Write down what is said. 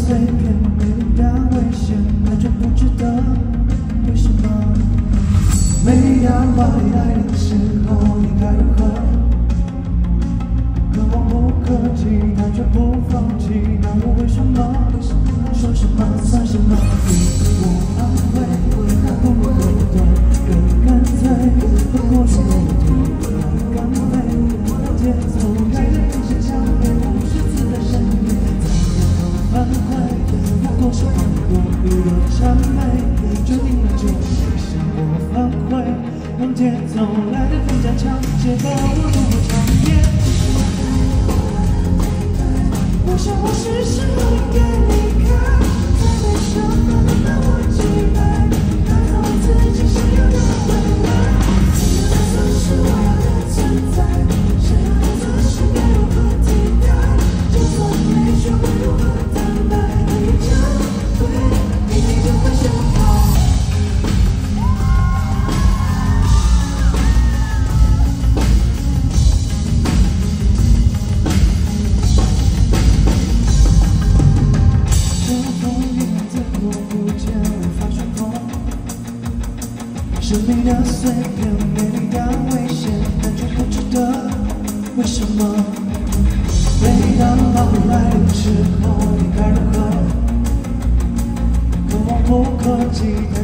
碎片，美丽的危险，完全不值得。为什么？每当花里来临的时候，应该如何？可望不可及，但却不放弃。那我为什么？说什么算什么？自我安慰，那不可对，更干脆。不过是每天来干杯，节奏带着一些强烈，无数次的深夜，在夜头反馈。不过是放过娱乐谄媚，决定了就会向我反馈，让节奏来得更加强，节奏我不会长夜。我想我是时候应该离开，再没什么能让我击败，打造我自己想要的未来。谁要的总是我要的存在，谁要的总是该如何替代？就算没学会如何坦白，一场对，一定就会伤害。生命的碎片，美丽的危险，但却不值得。为什么？每当暴雨来临的时候，应该如何？可望不可及。